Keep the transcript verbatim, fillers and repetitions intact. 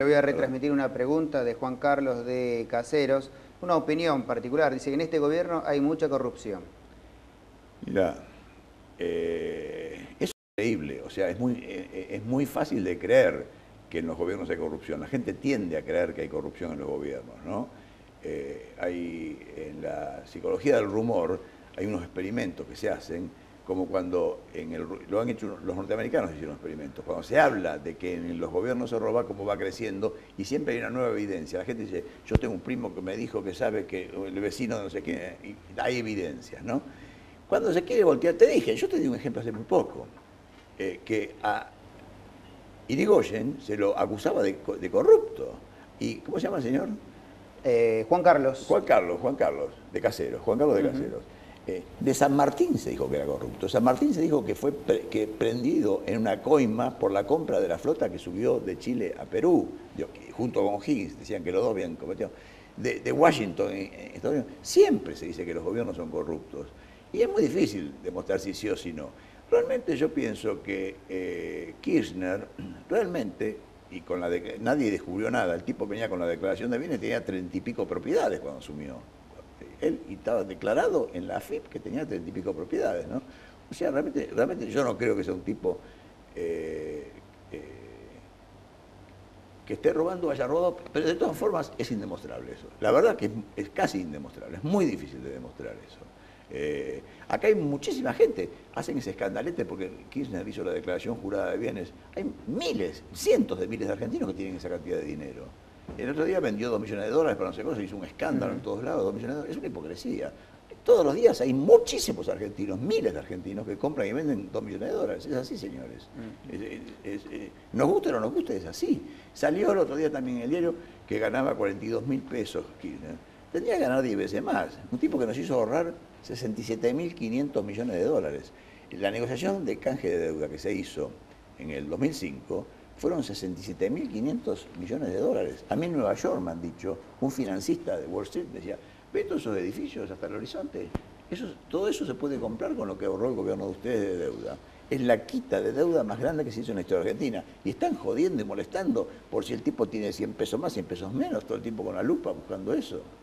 Le voy a retransmitir una pregunta de Juan Carlos de Caseros, una opinión particular. Dice que en este gobierno hay mucha corrupción. Mira, eh, es increíble, o sea, es muy, eh, es muy fácil de creer que en los gobiernos hay corrupción. La gente tiende a creer que hay corrupción en los gobiernos, ¿no? Eh, hay, en la psicología del rumor hay unos experimentos que se hacen, como cuando en el, lo han hecho los norteamericanos, hicieron experimentos, cuando se habla de que en los gobiernos se roba, cómo va creciendo, y siempre hay una nueva evidencia. La gente dice, yo tengo un primo que me dijo que sabe que el vecino de no sé quién, y hay evidencias, ¿no? Cuando se quiere voltear, te dije, yo te di un ejemplo hace muy poco, eh, que a Irigoyen se lo acusaba de, de corrupto. ¿Y cómo se llama el señor? Eh, Juan Carlos. Juan Carlos, Juan Carlos, de Caseros, Juan Carlos de Caseros. Uh-huh. Eh, de San Martín se dijo que era corrupto. San Martín se dijo que fue pre que prendido en una coima por la compra de la flota que subió de Chile a Perú, de, junto con Higgins, decían que los dos habían cometido. De, de Washington, en, en Estados Unidos, siempre se dice que los gobiernos son corruptos. Y es muy difícil demostrar si sí o si no. Realmente yo pienso que eh, Kirchner, realmente, y con la de, nadie descubrió nada, el tipo venía con la declaración de bienes, tenía treinta y pico propiedades cuando asumió. Él estaba declarado en la A F I P que tenía treinta y pico propiedades, ¿no? O sea, realmente, realmente yo no creo que sea un tipo eh, eh, que esté robando o haya robado, pero de todas formas es indemostrable eso. La verdad que es, es casi indemostrable, es muy difícil de demostrar eso. Eh, acá hay muchísima gente, hacen ese escandalete porque Kirchner hizo la declaración jurada de bienes. Hay miles, cientos de miles de argentinos que tienen esa cantidad de dinero. El otro día vendió dos millones de dólares para no sé qué cosa, hizo un escándalo uh-huh. en todos lados, dos millones de dólares. Es una hipocresía. Todos los días hay muchísimos argentinos, miles de argentinos que compran y venden dos millones de dólares. Es así, señores. Uh-huh. es, es, es, es, nos guste o no nos guste, es así. Salió el otro día también en el diario que ganaba cuarenta y dos mil pesos Kirchner. Tendría que ganar diez veces más. Un tipo que nos hizo ahorrar sesenta y siete mil quinientos millones de dólares. La negociación de canje de deuda que se hizo en el dos mil cinco fueron sesenta y siete mil quinientos millones de dólares. A mí en Nueva York me han dicho, un financista de Wall Street decía, ve todos esos edificios hasta el horizonte, eso, todo eso se puede comprar con lo que ahorró el gobierno de ustedes de deuda. Es la quita de deuda más grande que se hizo en la historia argentina. Y están jodiendo y molestando por si el tipo tiene cien pesos más, cien pesos menos, todo el tiempo con la lupa buscando eso.